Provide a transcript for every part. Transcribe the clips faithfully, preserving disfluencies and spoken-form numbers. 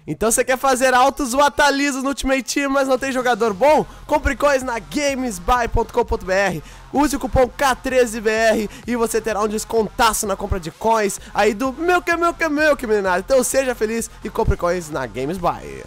Então você quer fazer altos watalizos no Ultimate Team, mas não tem jogador bom? Compre coins na gamesbuy ponto com ponto br. Use o cupom K treze B R e você terá um descontaço na compra de coins aí do meu que meu que meu que meninada. Então seja feliz e compre coins na GamesBuy.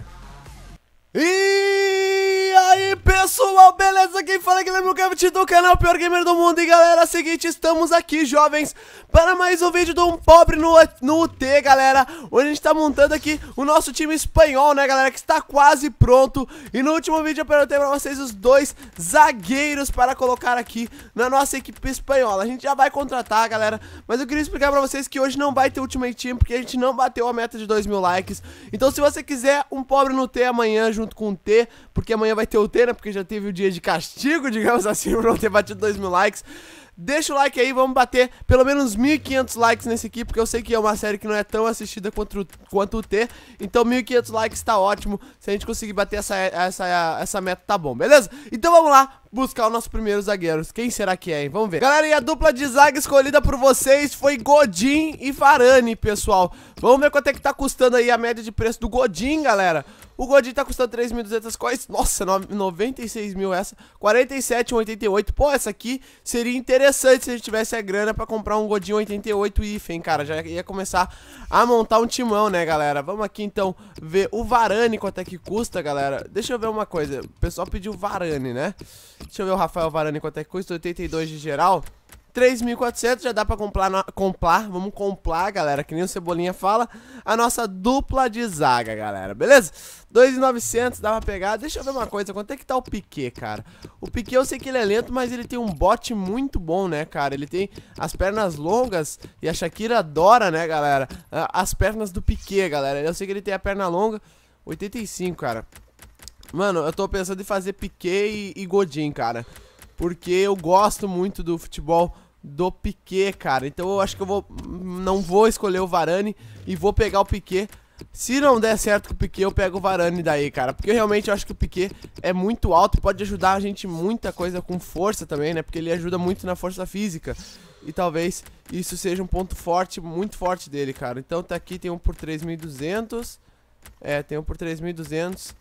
E aí pessoal, beleza? Quem fala aqui é o Kevin do canal Pior Gamer do Mundo. E galera, é o seguinte, estamos aqui jovens para mais um vídeo de um pobre no, no U T, galera. Onde a gente tá montando aqui o nosso time espanhol, né galera, que está quase pronto. E no último vídeo eu perguntei pra vocês os dois zagueiros para colocar aqui na nossa equipe espanhola. A gente já vai contratar, galera, mas eu queria explicar pra vocês que hoje não vai ter Ultimate Team, porque a gente não bateu a meta de dois mil likes. Então se você quiser um pobre no U T amanhã junto com o T, porque amanhã vai ter o T, né, porque já teve o dia de castigo, digamos assim, por não ter batido dois mil likes. Deixa o like aí, vamos bater pelo menos mil e quinhentos likes nesse aqui, porque eu sei que é uma série que não é tão assistida quanto, quanto o T. Então mil e quinhentos likes tá ótimo. Se a gente conseguir bater essa, essa, essa meta, tá bom, beleza? Então vamos lá buscar o nosso primeiro zagueiro. Quem será que é, hein? Vamos ver. Galera, e a dupla de zaga escolhida por vocês foi Godin e Varane, pessoal. Vamos ver quanto é que tá custando aí a média de preço do Godin, galera. O Godin tá custando três mil e duzentas coins. Nossa, noventa e seis mil essa. quarenta e sete, oitenta e oito. Pô, essa aqui seria interessante se a gente tivesse a grana pra comprar um Godin oitenta e oito I F, hein, cara. Já ia começar a montar um timão, né, galera. Vamos aqui, então, ver o Varane, quanto é que custa, galera. Deixa eu ver uma coisa. O pessoal pediu Varane, né? Deixa eu ver o Rafael Varane, quanto é que custa. oitenta e dois de geral. três mil e quatrocentos, já dá pra comprar, comprar, vamos comprar, galera, que nem o Cebolinha fala, a nossa dupla de zaga, galera, beleza? dois mil e novecentos, dá pra pegar. Deixa eu ver uma coisa, quanto é que tá o Piqué, cara? O Piqué eu sei que ele é lento, mas ele tem um bote muito bom, né, cara? Ele tem as pernas longas e a Shakira adora, né, galera? As pernas do Piqué, galera, eu sei que ele tem a perna longa. Oitenta e cinco, cara. Mano, eu tô pensando em fazer Piqué e, e Godin, cara, porque eu gosto muito do futebol do Piqué, cara. Então eu acho que eu vou não vou escolher o Varane e vou pegar o Piqué. Se não der certo com o Piqué, eu pego o Varane daí, cara, porque eu realmente acho que o Piqué é muito alto e pode ajudar a gente muita coisa com força também, né? Porque ele ajuda muito na força física. E talvez isso seja um ponto forte, muito forte dele, cara. Então tá aqui, tem um por três mil e duzentos. É, tem um por três mil e duzentos.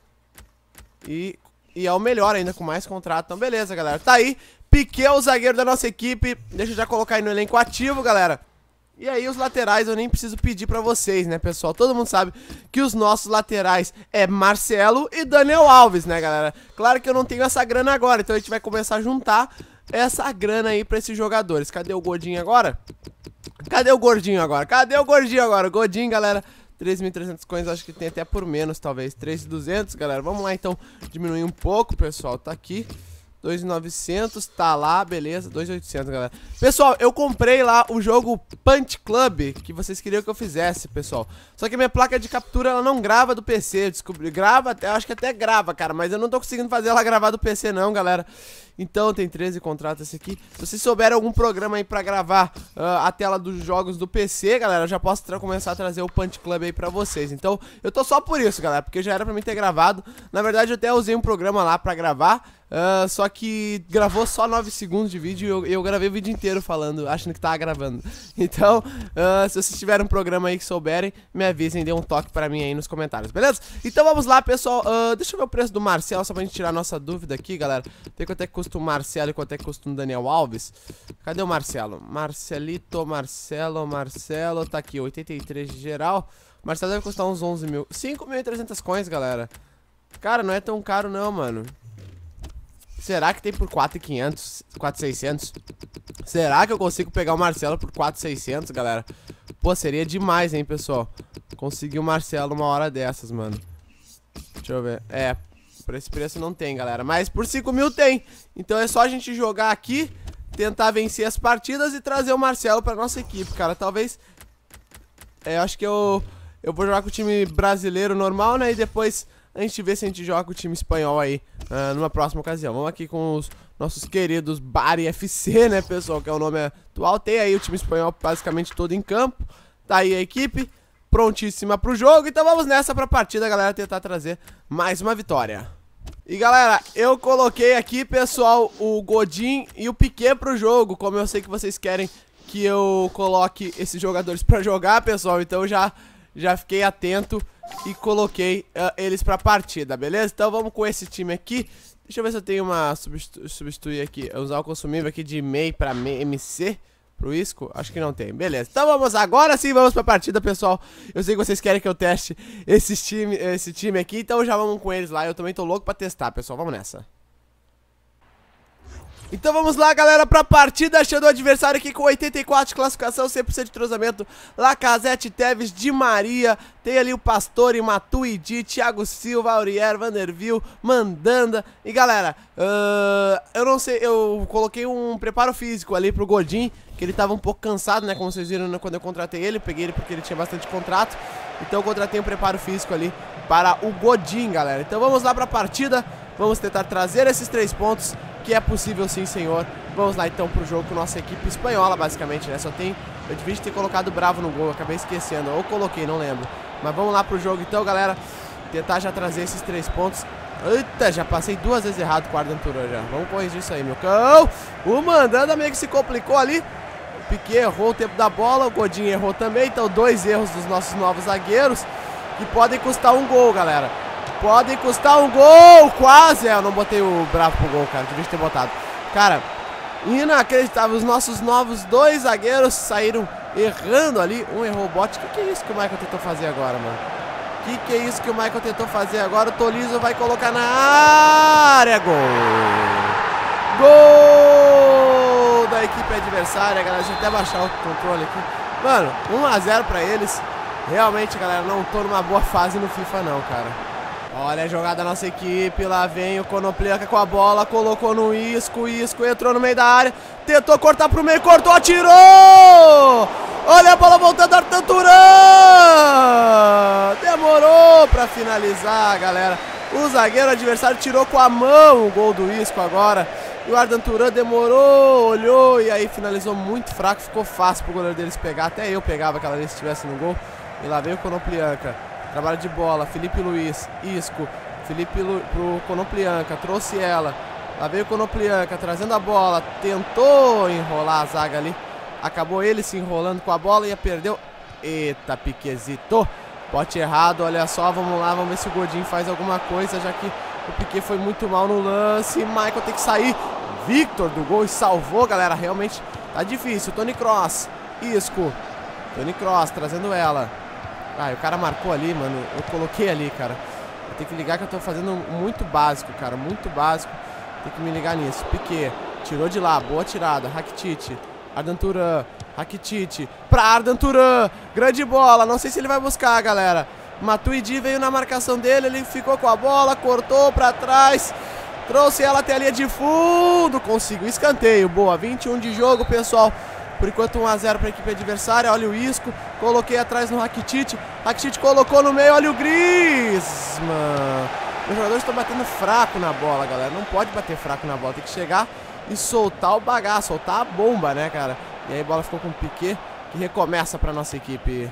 E... E é o melhor ainda, com mais contrato. Então beleza, galera, tá aí Piqué, o zagueiro da nossa equipe. Deixa eu já colocar aí no elenco ativo, galera. E aí os laterais eu nem preciso pedir pra vocês, né, pessoal? Todo mundo sabe que os nossos laterais é Marcelo e Daniel Alves, né, galera? Claro que eu não tenho essa grana agora, então a gente vai começar a juntar essa grana aí pra esses jogadores. Cadê o Godinho agora? Cadê o Gordinho agora? Cadê o Gordinho agora? O Godinho, galera, três mil e trezentos coins, acho que tem até por menos, talvez. três mil e duzentos, galera. Vamos lá, então, diminuir um pouco, pessoal. Tá aqui. dois mil e novecentos, tá lá, beleza. dois mil e oitocentos, galera. Pessoal, eu comprei lá o jogo Punch Club, que vocês queriam que eu fizesse, pessoal. Só que a minha placa de captura, ela não grava do P C. Eu descobri, grava, eu acho que até grava, cara. Mas eu não tô conseguindo fazer ela gravar do P C, não, galera. Então tem treze contratos esse aqui. Se vocês souberem algum programa aí pra gravar uh, a tela dos jogos do P C, galera, eu já posso começar a trazer o Punch Club aí pra vocês. Então eu tô só por isso, galera, porque já era pra mim ter gravado. Na verdade eu até usei um programa lá pra gravar, uh, só que gravou só nove segundos de vídeo e eu, eu gravei o vídeo inteiro falando, achando que tava gravando. Então, uh, se vocês tiverem um programa aí que souberem, me avisem, dê um toque pra mim aí nos comentários, beleza? Então vamos lá, pessoal. uh, Deixa eu ver o preço do Marcelo, só pra gente tirar a nossa dúvida aqui, galera. Tem quanto é que custa o Marcelo e quanto é que custa o Daniel Alves. Cadê o Marcelo? Marcelito, Marcelo, Marcelo. Tá aqui, oitenta e três de geral. Marcelo deve custar uns onze mil. cinco mil e trezentas coins, galera. Cara, não é tão caro não, mano. Será que tem por quatro mil e quinhentos, quatro mil e seiscentos? Será que eu consigo pegar o Marcelo por quatro mil e seiscentos, galera? Pô, seria demais, hein, pessoal. Conseguir o Marcelo uma hora dessas, mano. Deixa eu ver. É, por esse preço não tem, galera, mas por cinco mil tem. Então é só a gente jogar aqui, tentar vencer as partidas e trazer o Marcelo pra nossa equipe, cara. Talvez... É, eu acho que eu... Eu vou jogar com o time brasileiro normal, né? E depois a gente vê se a gente joga com o time espanhol aí uh, numa próxima ocasião. Vamos aqui com os nossos queridos Bari F C, né, pessoal? Que é o nome atual. Tem aí o time espanhol basicamente todo em campo. Tá aí a equipe prontíssima pro jogo. Então vamos nessa pra partida, galera, tentar trazer mais uma vitória. E galera, eu coloquei aqui, pessoal, o Godin e o Piqué pro jogo. Como eu sei que vocês querem que eu coloque esses jogadores pra jogar, pessoal, então eu já, já fiquei atento e coloquei uh, eles pra partida, beleza? Então vamos com esse time aqui. Deixa eu ver se eu tenho uma substitu substituir aqui, usar o consumível aqui de M E I pra M C pro Isco. Acho que não tem, beleza. Então vamos, agora sim vamos pra partida, pessoal. Eu sei que vocês querem que eu teste esse time, esse time aqui, então já vamos com eles lá. Eu também tô louco pra testar, pessoal, vamos nessa. Então vamos lá, galera, pra partida, achando o adversário aqui com oitenta e quatro de classificação, cem por cento de trozamento, Lacazette, Tevez, Di Maria, tem ali o Pastore, Matuidi, Thiago Silva, Aurier, Vanderbilt, Mandanda. E galera, uh, eu não sei, eu coloquei um preparo físico ali pro Godin, que ele tava um pouco cansado, né, como vocês viram né, quando eu contratei ele, peguei ele porque ele tinha bastante contrato. Então eu contratei um preparo físico ali para o Godin, galera. Então vamos lá pra partida, vamos tentar trazer esses três pontos, que é possível sim, senhor. Vamos lá então pro jogo com nossa equipe espanhola, basicamente, né? Só tem... Eu devia ter colocado o Bravo no gol, acabei esquecendo. Ou coloquei, não lembro. Mas vamos lá pro jogo então, galera. Tentar já trazer esses três pontos. Eita, já passei duas vezes errado com o Ardan Turan já. Vamos corrigir isso aí, meu cão. O Mandanda meio que se complicou ali. O Piquet errou o tempo da bola, o Godin errou também. Então dois erros dos nossos novos zagueiros, que podem custar um gol, galera. Podem custar um gol, quase. É, eu não botei o Bravo pro gol, cara, devia ter botado. Cara, inacreditável, os nossos novos dois zagueiros saíram errando ali. Um errou o bote. O que, que é isso que o Michael tentou fazer agora, mano? O que, que é isso que o Michael tentou fazer agora? O Tolizo vai colocar na área. Gol! Gol da equipe adversária, galera. Deixa eu até baixar o controle aqui. Mano, um a zero pra eles. Realmente, galera, não tô numa boa fase no FIFA não, cara. Olha a jogada da nossa equipe, lá vem o Konoplyanka com a bola, colocou no Isco, Isco entrou no meio da área, tentou cortar pro meio, cortou, atirou! Olha a bola voltando, Ardan Turan! Demorou pra finalizar, galera. O zagueiro adversário tirou com a mão o gol do Isco agora. E o Ardan Turan demorou, olhou e aí finalizou muito fraco, ficou fácil pro goleiro deles pegar. Até eu pegava aquela vez se estivesse no gol. E lá veio o Konoplyanka. Trabalho de bola, Felipe Luiz, Isco, Felipe Lu, pro Konoplyanka, trouxe ela. Lá veio o Konoplyanka, trazendo a bola, tentou enrolar a zaga ali. Acabou ele se enrolando com a bola e perdeu. Eita, Piquezito. Bote errado, olha só, vamos lá, vamos ver se o Godin faz alguma coisa, já que o Piquet foi muito mal no lance. Michael tem que sair. Victor do gol e salvou, galera, realmente tá difícil. Toni Kroos, Isco, Toni Kroos trazendo ela. Ah, o cara marcou ali, mano. Eu coloquei ali, cara. Eu tenho que ligar que eu tô fazendo muito básico, cara. Muito básico. Tem que me ligar nisso. Piquet. Tirou de lá. Boa tirada. Rakitic. Ardan Turan. Rakitic. Pra Ardan Turan. Grande bola. Não sei se ele vai buscar, galera. Matuidi veio na marcação dele. Ele ficou com a bola. Cortou pra trás. Trouxe ela até a linha de fundo. Conseguiu. Escanteio. Boa. vinte e um de jogo, pessoal. Por enquanto um a zero para a equipe adversária. Olha o Isco. Coloquei atrás no Rakitic. Rakitic colocou no meio. Olha o Griezmann. Os jogadores estão batendo fraco na bola, galera. Não pode bater fraco na bola. Tem que chegar e soltar o bagaço. Soltar a bomba, né, cara? E aí a bola ficou com o Piquet, que recomeça para nossa equipe.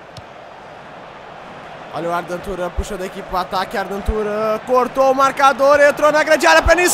Olha o Ardan Turan puxando a equipe para o ataque. Ardan Turan cortou o marcador. Entrou na grande área. Perna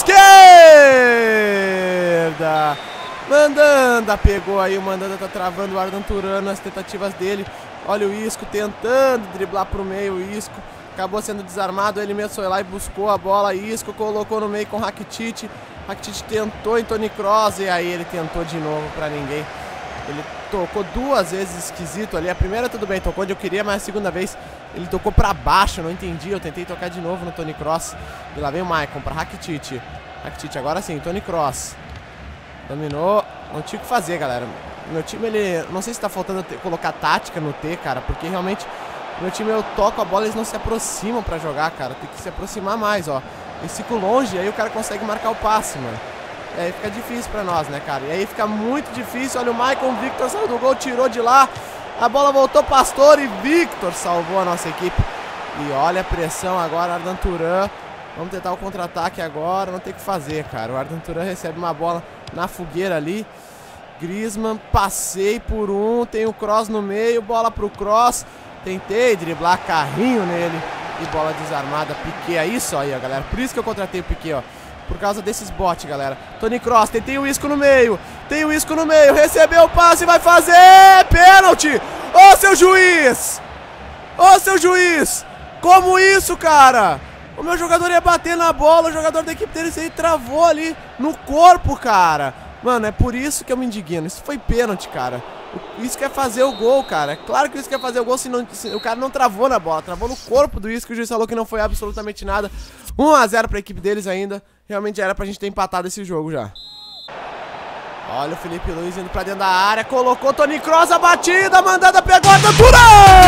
esquerda. Mandanda pegou aí, o Mandanda tá travando o Ardan Turan nas tentativas dele. Olha o Isco tentando driblar pro meio, o Isco acabou sendo desarmado, ele mesmo foi lá e buscou a bola, Isco colocou no meio com o Rakitic. Rakitic tentou em Toni Kroos e aí ele tentou de novo pra ninguém. Ele tocou duas vezes esquisito ali, a primeira tudo bem, tocou onde eu queria, mas a segunda vez ele tocou pra baixo, não entendi, eu tentei tocar de novo no Toni Kroos. E lá vem o Maicon pra Rakitic. Rakitic agora sim, Toni Kroos. Dominou, não tinha o que fazer, galera. Meu time, ele... Não sei se tá faltando ter, colocar tática no T, cara. Porque realmente, meu time, eu toco a bola, eles não se aproximam pra jogar, cara. Tem que se aproximar mais, ó. Eles ficam longe, aí o cara consegue marcar o passe, mano. E aí fica difícil pra nós, né, cara. E aí fica muito difícil. Olha o Michael, o Victor saiu do gol, tirou de lá. A bola voltou, Pastore e Victor salvou a nossa equipe. E olha a pressão agora, Ardan Turan. Vamos tentar o contra-ataque agora, não tem o que fazer, cara. O Ardan Turan recebe uma bola na fogueira ali. Griezmann, passei por um, tem o Kroos no meio, bola pro Kroos. Tentei driblar, carrinho nele. E bola desarmada, Piquet, é isso aí, ó, galera. Por isso que eu contratei o Piquet, ó. Por causa desses bots, galera. Toni Kroos, tentei o Isco no meio. Tem o Isco no meio, recebeu o passe, vai fazer pênalti. Ô, seu juiz! Ô, seu juiz! Como isso, cara? O meu jogador ia bater na bola, o jogador da equipe deles aí travou ali no corpo, cara. Mano, é por isso que eu me indigno. Isso foi pênalti, cara. Isso quer fazer o gol, cara. É claro que isso quer fazer o gol se, não, se o cara não travou na bola. Travou no corpo do Isco. O juiz falou que não foi absolutamente nada. um a zero pra equipe deles ainda. Realmente era pra gente ter empatado esse jogo já. Olha o Felipe Luiz indo pra dentro da área. Colocou Toni Kroos, a batida, mandada, pegou a Dantura!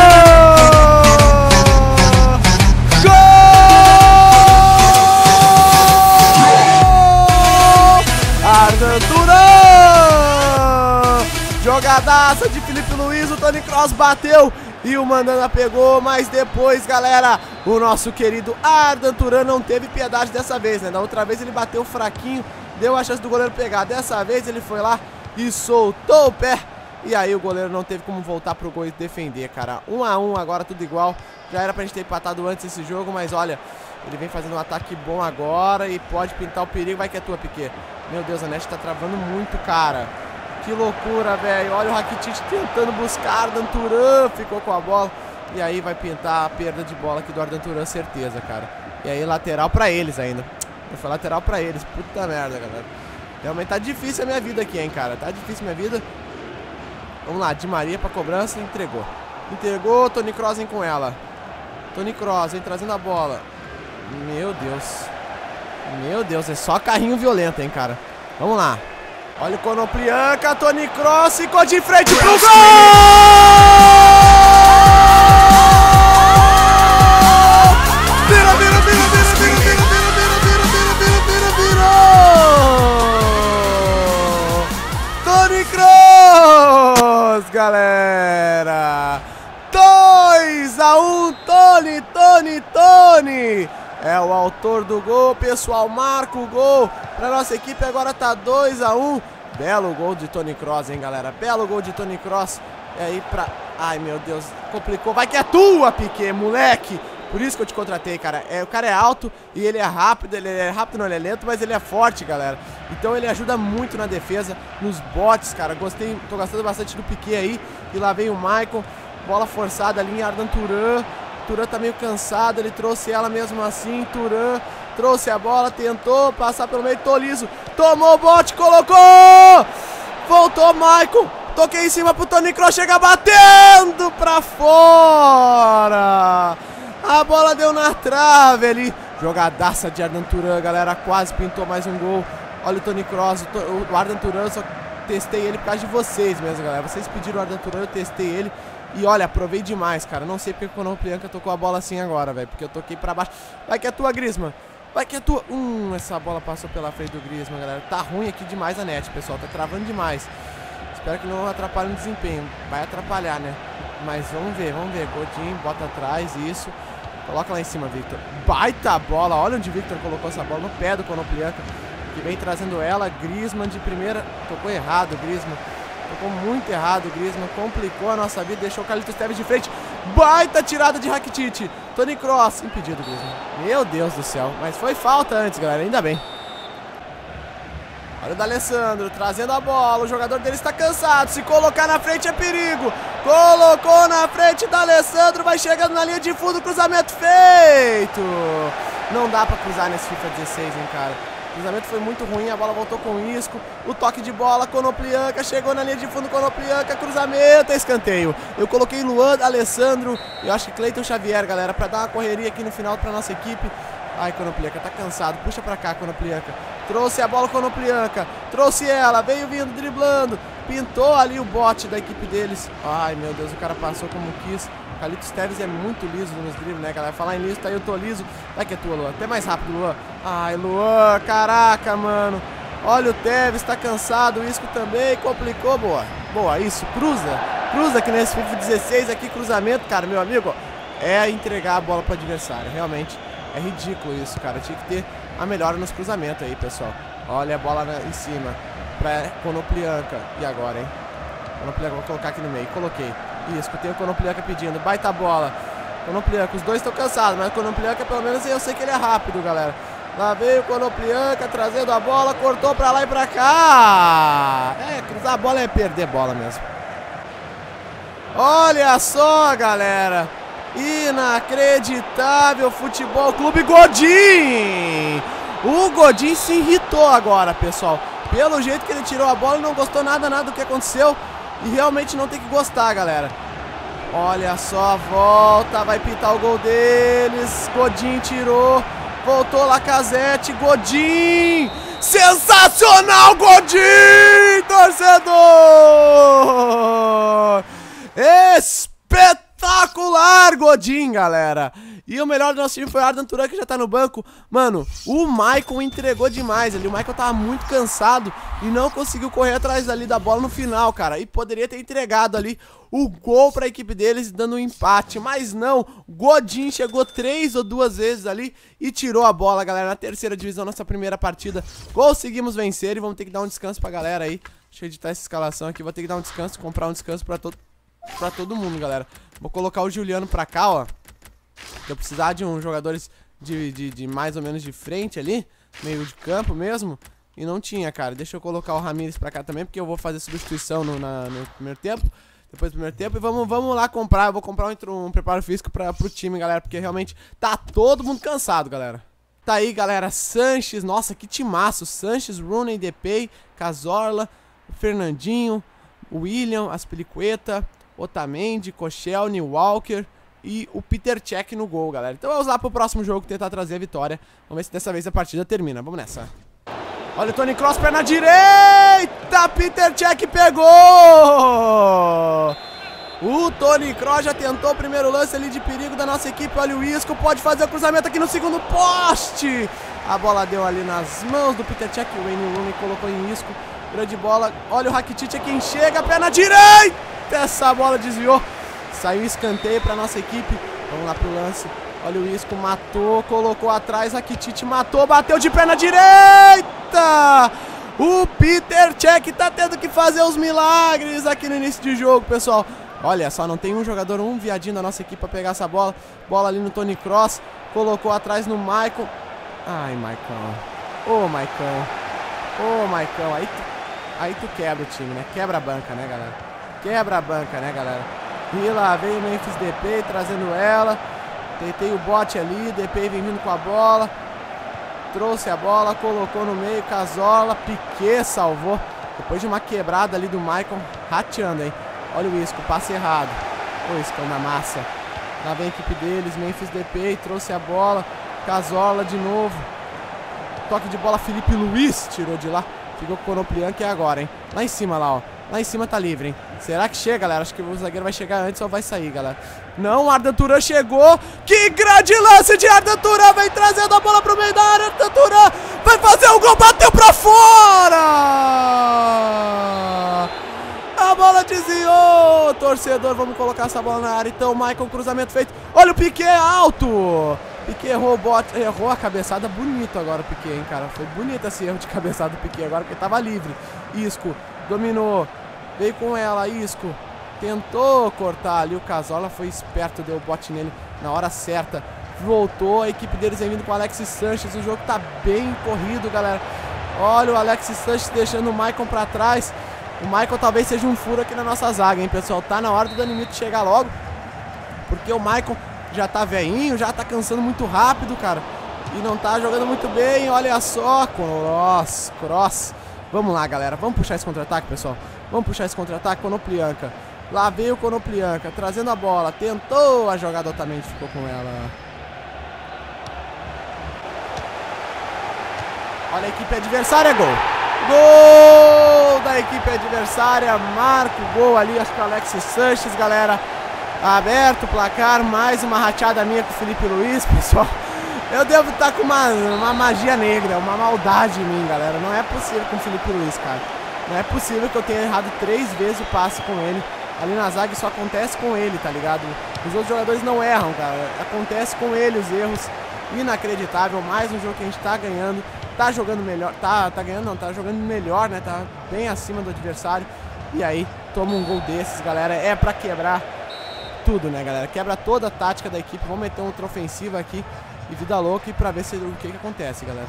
Gol! Ardan Turan! Jogadaça de Felipe Luiz, o Toni Kroos bateu e o Mandanda pegou, mas depois, galera, o nosso querido Ardan Turan não teve piedade dessa vez, né? Da outra vez ele bateu fraquinho, deu a chance do goleiro pegar. Dessa vez ele foi lá e soltou o pé. E aí o goleiro não teve como voltar pro gol e defender, cara. um a um agora, tudo igual. Já era pra gente ter empatado antes esse jogo, mas olha, ele vem fazendo um ataque bom agora e pode pintar o perigo. Vai que é tua, Piquet. Meu Deus, a Net tá travando muito, cara. Que loucura, velho. Olha o Rakitic tentando buscar. Ardan Turan ficou com a bola. E aí vai pintar a perda de bola aqui do Ardan Turan, certeza, cara. E aí lateral pra eles ainda. Foi lateral pra eles. Puta merda, galera. Realmente tá difícil a minha vida aqui, hein, cara. Tá difícil a minha vida. Vamos lá, Di Maria pra cobrança. Entregou. Entregou, Toni Kroos vem com ela. Toni Kroos vem trazendo a bola. Meu Deus. Meu Deus, é só carrinho violento, hein, cara. Vamos lá. Olha o Konoplyanka, Toni Kroos ficou de frente pro gol! Vira, vira, vira, vira, vira, vira, vira, vira, vira, vira, vira, virou! Toni Kroos, galera! dois a um, Toni, Toni, Toni! É o autor do gol, pessoal, marca o gol pra nossa equipe, agora tá dois a um. Belo gol de Toni Kroos, hein, galera, belo gol de Toni Kroos. E aí pra... Ai, meu Deus, complicou, vai que é tua, Piquet, moleque. Por isso que eu te contratei, cara. É, o cara é alto e ele é rápido, ele é rápido, não, ele é lento, mas ele é forte, galera. Então ele ajuda muito na defesa, nos botes, cara. Gostei, tô gostando bastante do Piquet aí. E lá vem o Maicon, bola forçada ali em Ardan Turan. Turan tá meio cansado, ele trouxe ela mesmo assim. Turan trouxe a bola, tentou passar pelo meio, Tolisso tomou o bote, colocou! Voltou Maicon, toquei em cima pro Toni Kroos, chega batendo pra fora! A bola deu na trave ali. Jogadaça de Ardan Turan, galera, quase pintou mais um gol. Olha o Toni Kroos, o Ardan Turan, eu só testei ele por causa de vocês mesmo, galera. Vocês pediram o Ardan Turan, eu testei ele. E olha, aprovei demais, cara. Não sei porque o Konoplyanka tocou a bola assim agora, velho. Porque eu toquei pra baixo. Vai que é tua, Griezmann. Vai que é tua. Hum, essa bola passou pela frente do Griezmann, galera. Tá ruim aqui demais a net, pessoal. Tá travando demais. Espero que não atrapalhe no desempenho. Vai atrapalhar, né? Mas vamos ver, vamos ver. Godinho, bota atrás, isso. Coloca lá em cima, Victor. Baita bola. Olha onde o Victor colocou essa bola. No pé do Konoplyanka, que vem trazendo ela. Griezmann de primeira. Tocou errado, Griezmann. Tocou muito errado o Griezmann, complicou a nossa vida, deixou o Carlitos Tevez de frente. Baita tirada de Rakitic. Toni Kroos, impedido, Griezmann. Meu Deus do céu, mas foi falta antes, galera, ainda bem. Olha o D'Alessandro trazendo a bola, o jogador dele está cansado, se colocar na frente é perigo. Colocou na frente, D'Alessandro vai chegando na linha de fundo, cruzamento feito. Não dá pra cruzar nesse FIFA dezesseis, hein, cara. O cruzamento foi muito ruim, a bola voltou com o Isco. O toque de bola, Konoplyanka, chegou na linha de fundo, Konoplyanka, cruzamento, escanteio. Eu coloquei Luan, Alessandro, eu acho que Cleiton Xavier, galera, pra dar uma correria aqui no final pra nossa equipe. Ai, Konoplyanka, tá cansado, puxa pra cá, Konoplyanka. Trouxe a bola, Konoplyanka, trouxe ela, veio vindo, driblando. Pintou ali o bote da equipe deles. Ai, meu Deus, o cara passou como quis. Carlitos Tevez é muito liso nos dribles, né, galera? Falar em liso, tá aí, eu tô liso. Vai que é tua, Luan. Até mais rápido, Luan. Ai, Luan, caraca, mano. Olha o Tevez, tá cansado. O Isco também, complicou, boa. Boa, isso, cruza. Cruza aqui nesse FIFA dezesseis, aqui, cruzamento, cara, meu amigo. É entregar a bola pro adversário, realmente. É ridículo isso, cara. Tinha que ter a melhora nos cruzamentos aí, pessoal. Olha a bola na, em cima. Pra Konoplyanka. E agora, hein? Konoplyanka, vou colocar aqui no meio. Coloquei. Isso, tem o Konoplyanka pedindo. Baita bola. Konoplyanka, os dois estão cansados, mas o Konoplyanka, pelo menos, eu sei que ele é rápido, galera. Lá veio o Konoplyanka trazendo a bola, cortou pra lá e pra cá. É, cruzar a bola é perder bola mesmo. Olha só, galera. Inacreditável, Futebol Clube Godin. O Godin se irritou agora, pessoal. Pelo jeito que ele tirou a bola, ele não gostou nada, nada do que aconteceu. E realmente não tem que gostar, galera. Olha só, volta, vai pintar o gol deles. Godin tirou, voltou Lacazette, Godin. Sensacional, Godin, torcedor! Espetacular, Godin, galera. E o melhor do nosso time foi o Ardan Turan, que já tá no banco. Mano, o Maicon entregou demais ali. O Maicon tava muito cansado e não conseguiu correr atrás ali da bola no final, cara. E poderia ter entregado ali o gol pra equipe deles, dando um empate. Mas não, Godin chegou três ou duas vezes ali e tirou a bola, galera. Na terceira divisão, nossa primeira partida, conseguimos vencer e vamos ter que dar um descanso pra galera aí. Deixa eu editar essa escalação aqui. Vou ter que dar um descanso, comprar um descanso pra, to pra todo mundo, galera. Vou colocar o Juliano pra cá, ó. Eu precisar de uns jogadores de, de, de mais ou menos de frente ali, meio de campo mesmo. E não tinha, cara. Deixa eu colocar o Ramires pra cá também, porque eu vou fazer substituição no, na, no primeiro tempo. Depois do primeiro tempo. E vamos, vamos lá comprar. Eu vou comprar um, um preparo físico pra, pro time, galera. Porque realmente tá todo mundo cansado, galera. Tá aí, galera. Sanches. Nossa, que timaço. Sanches, Rooney, Depay, Cazorla, Fernandinho, William, Aspilicueta, Otamendi, Koscielny, Walker e o Peter Cech no gol, galera. Então vamos lá pro próximo jogo tentar trazer a vitória. Vamos ver se dessa vez a partida termina. Vamos nessa. Olha o Toni Kroos, perna direita. Peter Cech pegou. O Toni Kroos já tentou o primeiro lance ali de perigo da nossa equipe. Olha o Isco, pode fazer o cruzamento aqui no segundo poste. A bola deu ali nas mãos do Peter Cech. O Wayne Rooney colocou em Isco. Grande bola. Olha o Rakitic é quem chega. Perna direita. Essa bola desviou. Saiu escanteio para nossa equipe. Vamos lá pro lance. Olha o Isco, matou, colocou atrás. Rakitic matou, bateu de perna direita. O Peter Cech tá tendo que fazer os milagres aqui no início de jogo, pessoal. Olha só, não tem um jogador, um viadinho da nossa equipe para pegar essa bola. Bola ali no Toni Kroos. Colocou atrás no Maicon. Ai, Maicon. Ô, Maicon. Ô, Maicon. Aí tu, aí tu quebra o time, né? Quebra a banca, né, galera? Quebra a banca, né, galera? E lá veio o Memphis Depay trazendo ela. Tentei o bote ali. Depay vem vindo com a bola. Trouxe a bola, colocou no meio. Cazorla, Piquet salvou. Depois de uma quebrada ali do Maicon. Rateando, hein? Olha o Isco, passe errado. O Isco na massa. Lá vem a equipe deles. Memphis Depay trouxe a bola. Cazorla de novo. Toque de bola, Felipe Luiz tirou de lá. Ficou com o Konoplyan, que é agora, hein? Lá em cima, lá, ó. Lá em cima tá livre, hein? Será que chega, galera? Acho que o zagueiro vai chegar antes ou vai sair, galera. Não, Ardan Turan chegou. Que grande lance de Ardan Turan. Vem trazendo a bola pro meio da área. Ardan Turan vai fazer o gol. Bateu pra fora. A bola desviou. Torcedor, vamos colocar essa bola na área. Então, Maicon, cruzamento feito. Olha o Piquet alto. Piquet errou o bote. Errou a cabeçada. Bonito agora o Piquet, hein, cara. Foi bonito esse erro de cabeçada do Piquet agora, porque tava livre. Isco dominou. Veio com ela, Isco. Tentou cortar ali o Cazorla. Foi esperto, deu o bote nele na hora certa. Voltou, a equipe deles vem vindo com o Alexis Sanches. O jogo tá bem corrido, galera. Olha o Alexis Sanches deixando o Maicon pra trás. O Maicon talvez seja um furo aqui na nossa zaga, hein, pessoal. Tá na hora do Danimito chegar logo. Porque o Maicon já tá velhinho, já tá cansando muito rápido, cara. E não tá jogando muito bem, olha só. Cross, cross. Vamos lá, galera, vamos puxar esse contra-ataque, pessoal. Vamos puxar esse contra-ataque, Konoplyan. Lá veio o Konoplyan, trazendo a bola. Tentou a jogada, Otamendi ficou com ela. Olha a equipe adversária, gol. Gol da equipe adversária. Marca o gol ali, acho que o Alexis Sanches, galera. Aberto o placar, mais uma rateada minha com o Felipe Luiz, pessoal. Eu devo estar com uma, uma magia negra, uma maldade em mim, galera. Não é possível com o Felipe Luiz, cara. Não é possível que eu tenha errado três vezes o passe com ele. Ali na zaga isso acontece com ele, tá ligado? Os outros jogadores não erram, cara. Acontece com ele os erros. Inacreditável. Mais um jogo que a gente tá ganhando. Tá jogando melhor. Tá, tá ganhando, não. Tá jogando melhor, né? Tá bem acima do adversário. E aí, toma um gol desses, galera. É pra quebrar tudo, né, galera? Quebra toda a tática da equipe. Vamos meter uma outra ofensiva aqui. E vida louca, e pra ver se, o que que acontece, galera.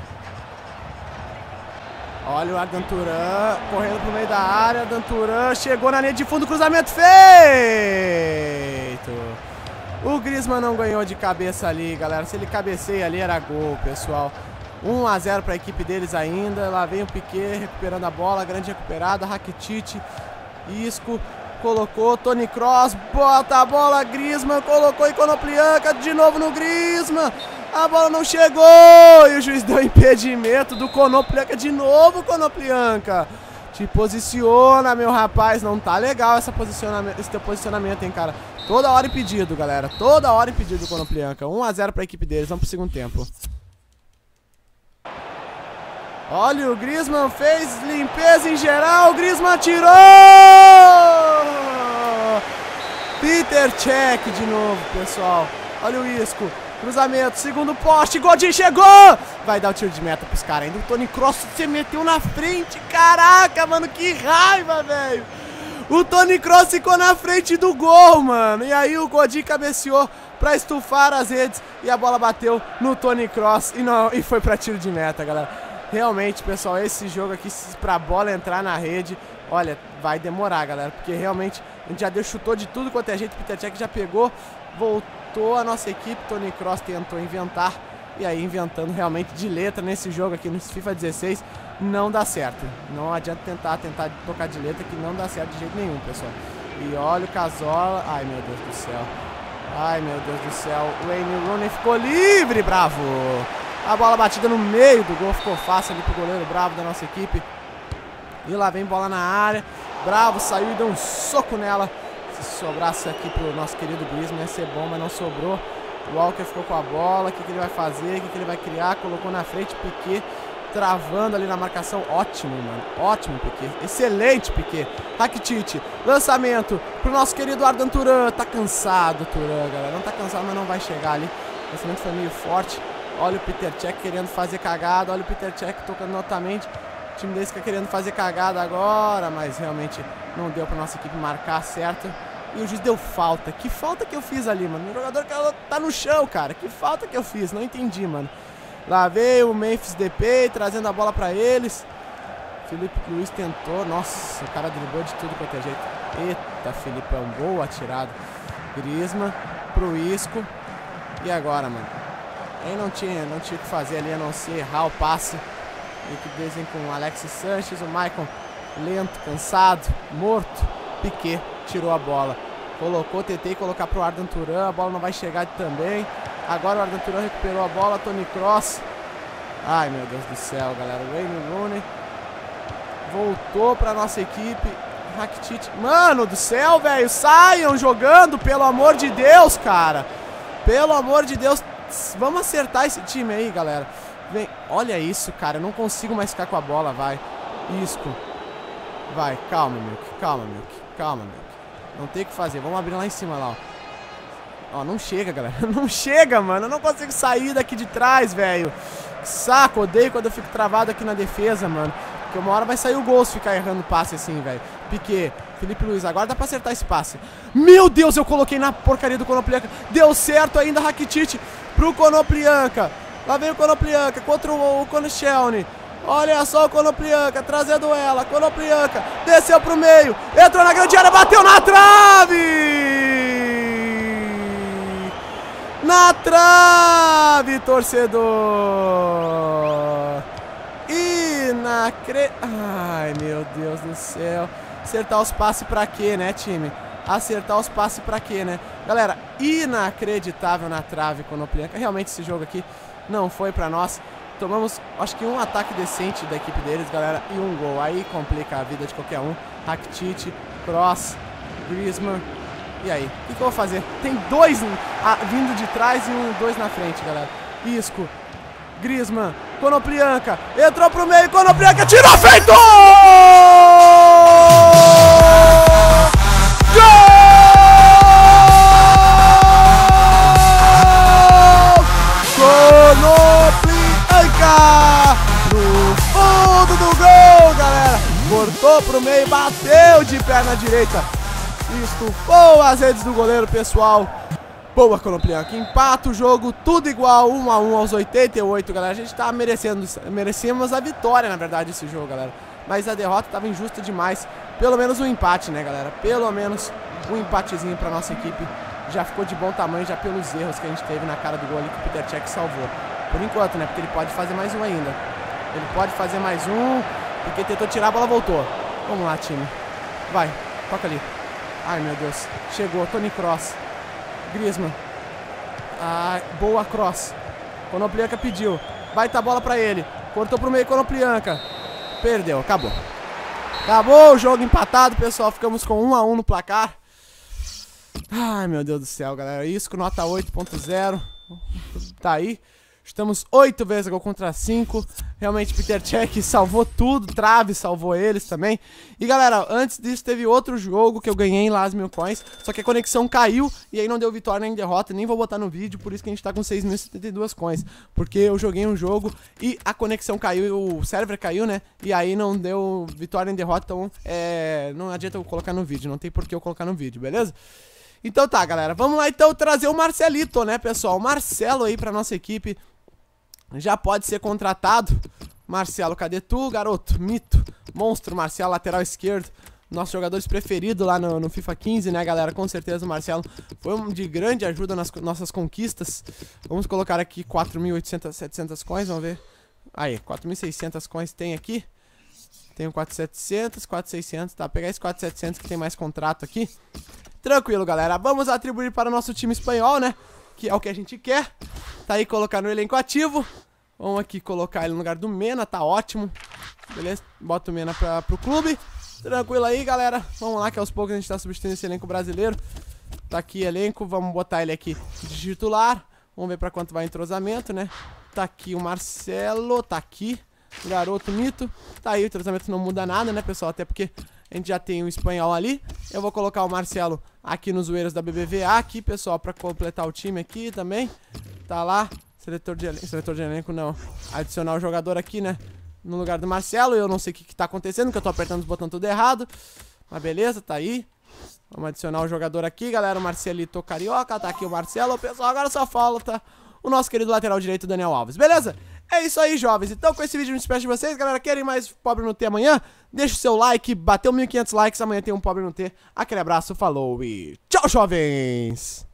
Olha o Ardan Turan correndo pro meio da área. Ardan Turan chegou na linha de fundo, cruzamento feito. O Griezmann não ganhou de cabeça ali, galera. Se ele cabeceia ali, era gol, pessoal. um a zero para a equipe deles ainda. Lá vem o Piqué recuperando a bola. Grande recuperada. Rakitic. Isco. Colocou. Toni Kroos. Bota a bola. Griezmann. Colocou em Konoplyanka. De novo no Griezmann. A bola não chegou. E o juiz deu impedimento do Konoplyanka. De novo, Konoplyanka. Te posiciona, meu rapaz. Não tá legal essa posicionamento, esse teu posicionamento, hein, cara. Toda hora impedido, galera. Toda hora impedido o Konoplyanka. um a zero pra equipe deles. Vamos pro segundo tempo. Olha, o Griezmann fez limpeza em geral. O Griezmann tirou! Peter Cech de novo, pessoal. Olha o Isco. Cruzamento, segundo poste. Godin chegou! Vai dar o tiro de meta pros caras ainda. O Toni Kroos se meteu na frente. Caraca, mano, que raiva, velho. O Toni Kroos ficou na frente do gol, mano. E aí o Godin cabeceou pra estufar as redes. E a bola bateu no Toni Kroos. E, não, e foi pra tiro de meta, galera. Realmente, pessoal, esse jogo aqui, pra bola entrar na rede, olha, vai demorar, galera. Porque realmente a gente já deu, chutou de tudo quanto é jeito. Peter Cech já pegou, voltou a nossa equipe. Toni Kroos tentou inventar. E aí, inventando realmente de letra nesse jogo aqui no FIFA dezesseis, não dá certo. Não adianta tentar, tentar tocar de letra, que não dá certo de jeito nenhum, pessoal. E olha o Cazorla. Ai, meu Deus do céu. Ai, meu Deus do céu. O Wayne Rooney ficou livre, bravo. A bola batida no meio do gol, ficou fácil ali pro goleiro bravo da nossa equipe. E lá vem bola na área. Bravo saiu e deu um soco nela. Se sobrasse aqui pro nosso querido Griezmann ia ser bom, mas não sobrou. O Walker ficou com a bola. O que, que ele vai fazer? O que, que ele vai criar? Colocou na frente, Piqué travando ali na marcação. Ótimo, mano. Ótimo, Piqué. Excelente, Piqué. Rakitic. Lançamento pro nosso querido Ardan Turan. Tá cansado, Turan, galera. Não tá cansado, mas não vai chegar ali. O lançamento foi meio forte. Olha o Peter Cech querendo fazer cagada. Olha o Peter Cech tocando notamente. O time desse fica querendo fazer cagada agora, mas realmente não deu pra nossa equipe marcar certo. E o juiz deu falta. Que falta que eu fiz ali, mano? O jogador que tá no chão, cara. Que falta que eu fiz? Não entendi, mano. Lá veio o Memphis Depay trazendo a bola pra eles. Felipe Luiz tentou. Nossa, o cara driblou de tudo quanto é jeito. Eita, Felipe, é um gol atirado. Griezmann pro Isco. E agora, mano? Aí não tinha, não tinha o que fazer ali a não ser errar o passe. E que dizem com o Alexis Sanchez, o Maicon lento, cansado, morto. Piqué tirou a bola. Colocou, tentei colocar pro Ardan Turan. A bola não vai chegar também. Agora o Ardan Turan recuperou a bola. Toni Kroos. Ai, meu Deus do céu, galera. Wayne Rooney voltou pra nossa equipe. Rakitic. Mano do céu, velho. Saiam jogando, pelo amor de Deus, cara. Pelo amor de Deus. Vamos acertar esse time aí, galera. Vem. Olha isso, cara. Eu não consigo mais ficar com a bola, vai. Isco. Vai, calma, Milk. Calma, Milk. Calma, Milk. Não tem o que fazer. Vamos abrir lá em cima, lá, ó. Ó, não chega, galera. Não chega, mano. Eu não consigo sair daqui de trás, velho. Que saco. Odeio quando eu fico travado aqui na defesa, mano. Porque uma hora vai sair o gol se ficar errando passe assim, velho. Piqué. Felipe Luiz. Agora dá pra acertar esse passe. Meu Deus, eu coloquei na porcaria do Konoplyanka. Deu certo ainda, Rakitic. Pro Konoplyanka. Lá vem o Konoplyanka contra o, o Koscielny. Olha só o Konoplyanka trazendo ela. Konoplyanka desceu pro meio. Entrou na grande área, bateu na trave. Na trave, torcedor. Inacre... Ai, meu Deus do céu. Acertar os passes pra quê, né, time? Acertar os passes pra quê, né? Galera, inacreditável na trave, Konoplyanka. Realmente esse jogo aqui não foi pra nós. Tomamos, acho que um ataque decente da equipe deles, galera, e um gol. Aí complica a vida de qualquer um. Rakitic, Kroos, Griezmann. E aí? O que, que eu vou fazer? Tem dois ah, vindo de trás e um, dois na frente, galera. Isco, Griezmann, Konoplyanka. Entrou pro meio, Konoplyanka tirou, feito! No fundo do gol, galera. Cortou pro meio, bateu de perna direita. Estufou as redes do goleiro, pessoal. Boa, Konoplyanka. Empata o jogo, tudo igual, um a um aos oitenta e oito, galera. A gente tá merecendo, merecemos a vitória, na verdade, esse jogo, galera. Mas a derrota tava injusta demais. Pelo menos um empate, né, galera? Pelo menos um empatezinho pra nossa equipe. já ficou de bom tamanho já pelos erros que a gente teve na cara do gol ali que o Peter Cech salvou. Por enquanto, né? Porque ele pode fazer mais um ainda. Ele pode fazer mais um, porque tentou tirar, a bola voltou. Vamos lá, time. Vai, toca ali. Ai, meu Deus. Chegou, Toni Kroos. Griezmann. Ai, boa Kroos. Konoplyanka pediu. Baita a bola pra ele. Cortou pro meio, Konoplyanka. Perdeu, acabou. Acabou o jogo empatado, pessoal. Ficamos com um a um no placar. Ai, meu Deus do céu, galera. Isso com nota oito ponto zero. Tá aí. Estamos oito vezes gol contra cinco. Realmente, Peter Cech salvou tudo. Trave salvou eles também. E galera, antes disso teve outro jogo que eu ganhei lá as mil coins. Só que a conexão caiu e aí não deu vitória nem derrota. Nem vou botar no vídeo, por isso que a gente tá com seis mil e setenta e duas coins. Porque eu joguei um jogo e a conexão caiu, o server caiu, né? E aí não deu vitória nem derrota. Então é... não adianta eu colocar no vídeo. Não tem por que eu colocar no vídeo, beleza? Então tá, galera. Vamos lá então trazer o Marcelito, né, pessoal? O Marcelo aí pra nossa equipe. Já pode ser contratado. Marcelo, cadê tu, garoto? Mito, monstro, Marcelo, lateral esquerdo. Nossos jogadores preferidos lá no, no FIFA quinze, né, galera? Com certeza o Marcelo foi um de grande ajuda nas nossas conquistas. Vamos colocar aqui quatro mil e oitocentas, setecentas coins, vamos ver. Aí, quatro mil e seiscentas coins tem aqui. Tenho quatro mil e setecentos, quatro mil e seiscentos, tá? Vou pegar esse quatro mil e setecentos que tem mais contrato aqui. Tranquilo, galera. Vamos atribuir para o nosso time espanhol, né? Que é o que a gente quer. Tá aí, colocar no elenco ativo. Vamos aqui colocar ele no lugar do Mena, tá ótimo. Beleza? Bota o Mena pra, pro clube. Tranquilo aí, galera. Vamos lá, que aos poucos a gente tá substituindo esse elenco brasileiro. Tá aqui elenco, vamos botar ele aqui de titular. Vamos ver pra quanto vai o entrosamento, né? Tá aqui o Marcelo, tá aqui. O garoto mito. Tá aí, o entrosamento não muda nada, né, pessoal? Até porque a gente já tem o espanhol ali. Eu vou colocar o Marcelo aqui nos zoeiros da B B V A aqui, pessoal, pra completar o time aqui também. Tá lá. Seletor de elenco, seletor de elenco não. Adicionar o jogador aqui, né? No lugar do Marcelo. Eu não sei o que, que tá acontecendo, que eu tô apertando os botões tudo errado. Mas beleza, tá aí. Vamos adicionar o jogador aqui, galera. O Marcelito Carioca. Tá aqui o Marcelo. Pessoal, agora só falta o nosso querido lateral direito, Daniel Alves. Beleza? É isso aí, jovens. Então, com esse vídeo, eu me despeço de vocês. Galera, querem mais Pobre no T amanhã? Deixa o seu like. Bateu mil e quinhentos likes. Amanhã tem um Pobre no T. Aquele abraço, falou e tchau, jovens!